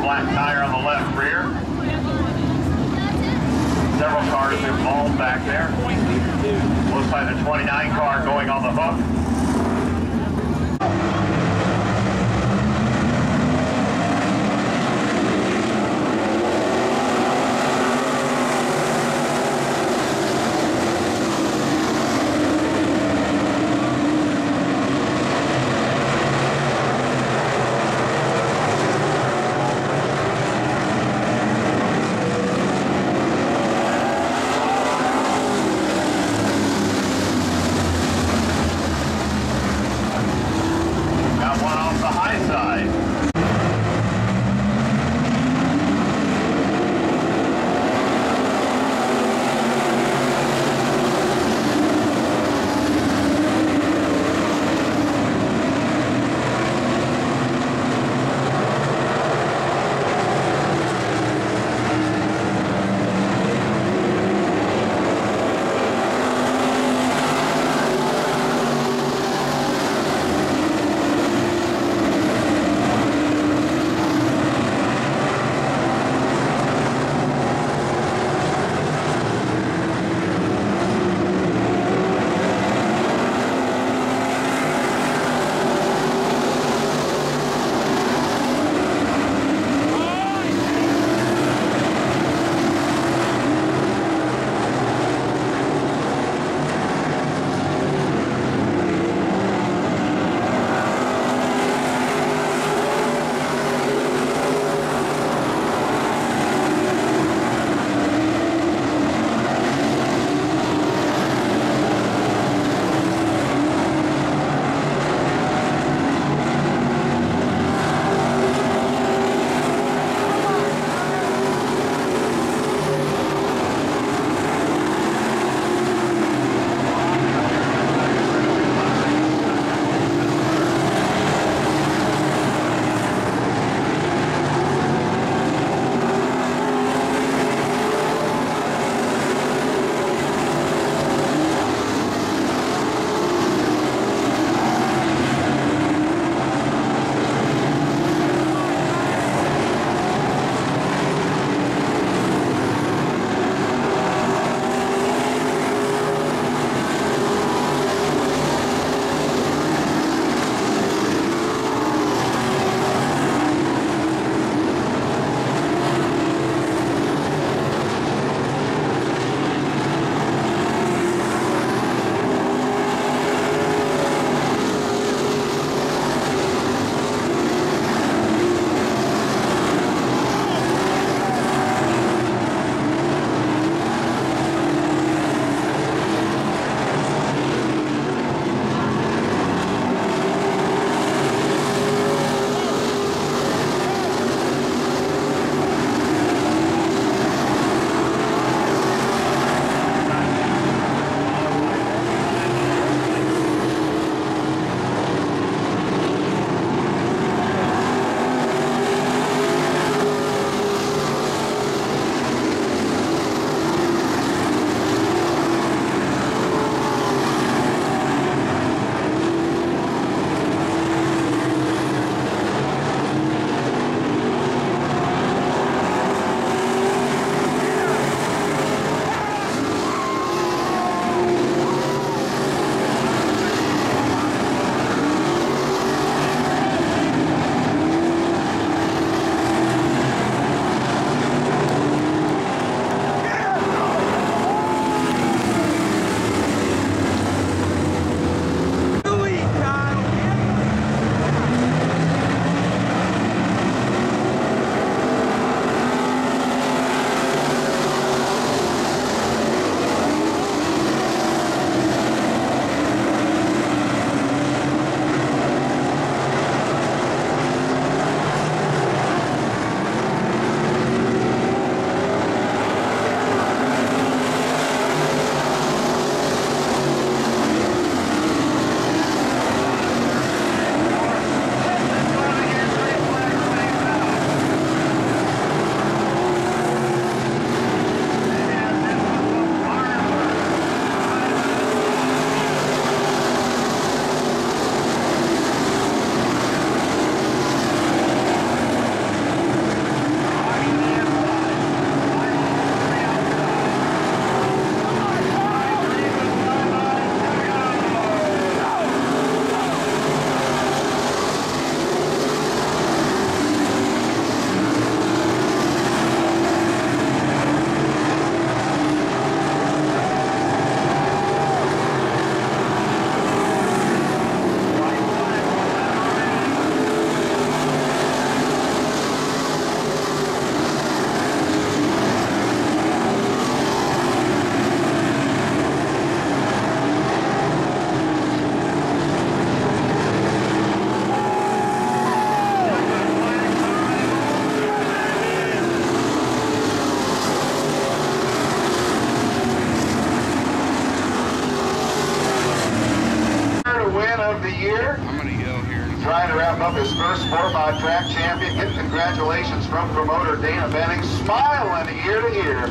flat tire on the left rear. Several cars involved back there. Looks like the 29 car going on the hook. picking up his first Sport Mod track champion. Get congratulations from promoter Dana Benning, smiling ear to ear.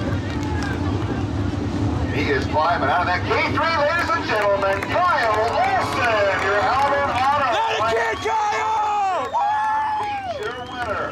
He is climbing out of that K3, ladies and gentlemen. Kyle Olson, your Albert Auto. Not again, Kyle! Feature winner.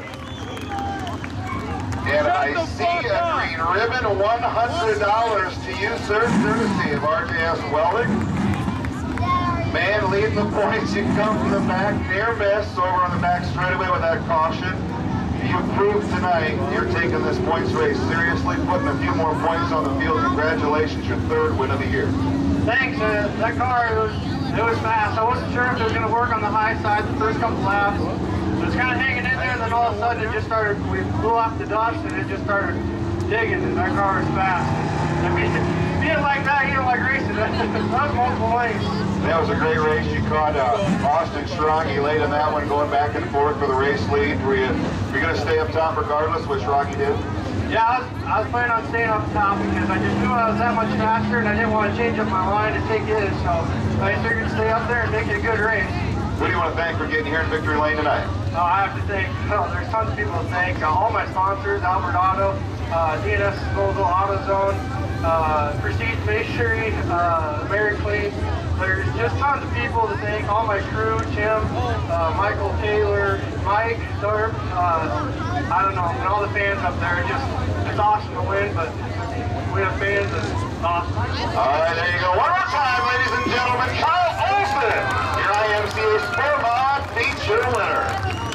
And I see a green ribbon, $100 to you, sir, courtesy of RJS Welding. Man leading the points, you come from the back, near miss over on the back straightaway with that caution. You proved tonight you're taking this points race seriously, putting a few more points on the field. Congratulations, your third win of the year. Thanks. That car, it was fast. I wasn't sure if it was going to work on the high side the first couple laps. It was kind of hanging in there, and then all of a sudden it just started, we blew off the dust, and it just started digging, and that car was fast. I mean, being like that, you don't like racing. That was multiple lanes. That was a great race. You caught Austin Strong. He laid in that one, going back and forth for the race lead. Were you going to stay up top regardless, which Rocky did? Yeah, I was planning on staying up top because I just knew I was that much faster, and I didn't want to change up my line to take his, so I figured to stay up there and make it a good race. Who do you want to thank for getting here in victory lane tonight? I have to thank, there's tons of people to thank. All my sponsors, Albert Auto, DNS Disposal, AutoZone, Prestige Masonry, Mary Clean. There's just tons of people to thank. All my crew, Tim, Michael Taylor, Mike, Thurp, I don't know, and all the fans up there. It's awesome to win, but we have fans, and it's awesome. All right, there you go. One more time, ladies and gentlemen, Kyle Olson, your IMCA Sport Mod feature winner.